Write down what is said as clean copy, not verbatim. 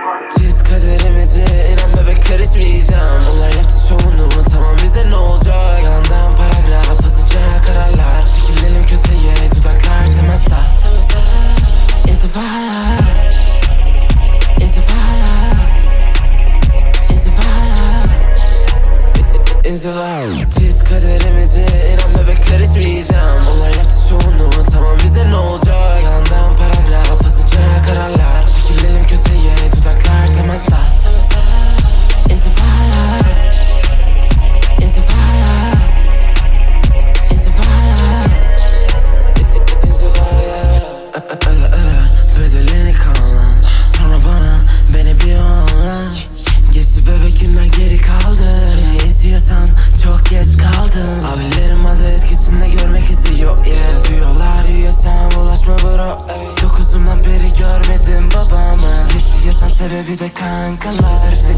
Çiz kaderimizi, inan bebek karışmayacağım. Onlar yaptı şovunu, tamam bize ne olacak? Yalandan paragraf, hızlıca kararlar. Çekilelim köşeye, dudaklar temasla. İnzivaya, İnzivaya, İnzivaya, İnzivaya. Çiz kaderimizi, inan bebek karışmayacağım. Onlar yaptı şovunu, tamam bize ne olacak? Yalandan paragraf, hızlıca kararlar. Çekilelim köşeye, dudaklar temasla. İnzivaya, İnzivaya, İnzivaya, İnzivaya. Bedelini kanla, sonra bana beni bir anla. Geçti bebek günler geri kaldı. Beni istiyorsan çok geç kaldın. Abilerim adı etkisinde görmek istiyor yeah. Diyorlar yiyorsan bulaşma bro ey. Dokuzumdan beri görmedim babamı. Yaşıyorsan sebebi de kankalar.